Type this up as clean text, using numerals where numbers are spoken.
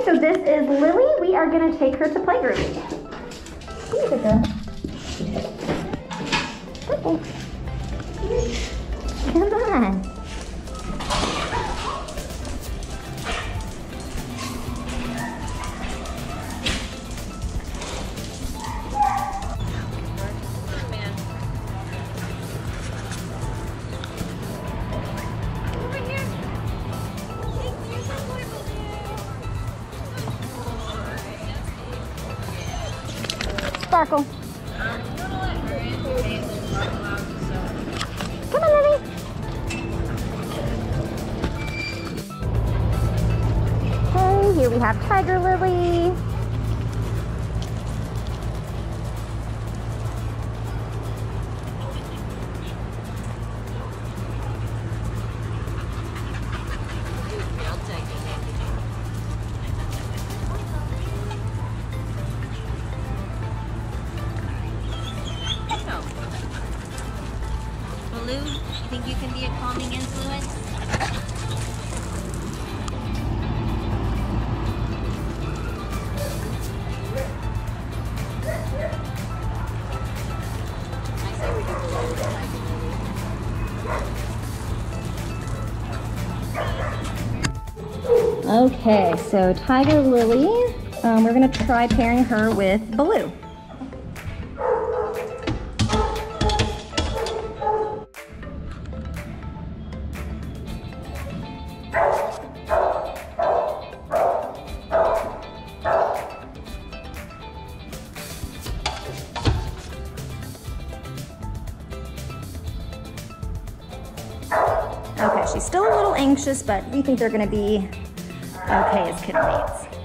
so this is Lily. We are gonna take her to playgroup. Here we go. Come on. Sparkle. Come on, Lily. Hey, here we have Tigerlily. Baloo, you think you can be a calming influence? I say we do Tigerlily. Okay, so Tigerlily, we're gonna try pairing her with Baloo. Okay, she's still a little anxious, but we think they're gonna be okay as kid mates.